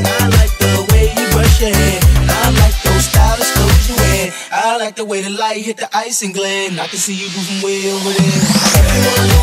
I like the way you brush your hair. I like those stylish clothes you wear. I like the way the light hit the ice and glint. I can see you moving way over there.